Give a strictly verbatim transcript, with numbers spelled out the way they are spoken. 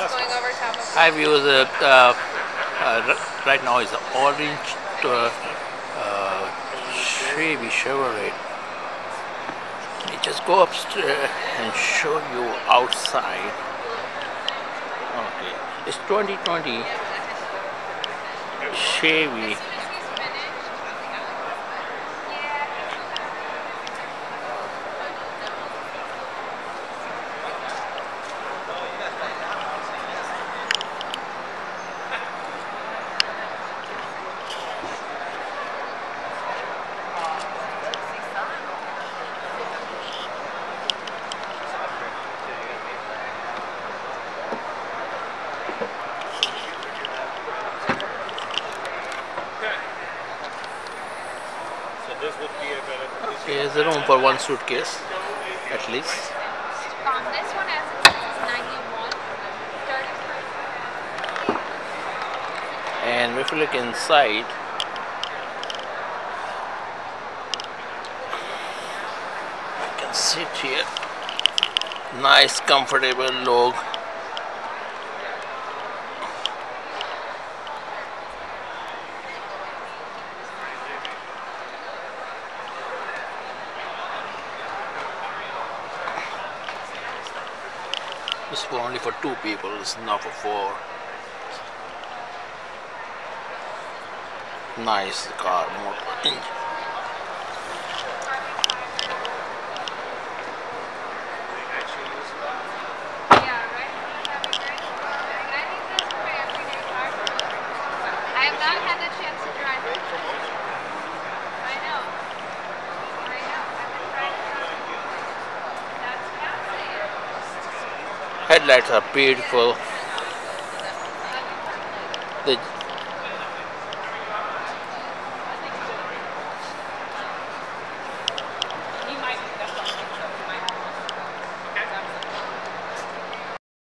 going over top of Hi viewers, uh, uh, uh, right now is the orange uh, uh, Chevy Chevrolet. Let me just go upstairs and show you outside. Okay, it's twenty twenty Chevy. This would be a better. Okay, there's a room for one suitcase at least. Um, this one as it is ninety-one. And if you look inside, you can sit here. Nice, comfortable log. This is for only for two people, it's not for four. Nice car, more engine. I have not had the chance to drive it. I know. I know. I've been trying to. That's what I'm saying. Headlights are beautiful. The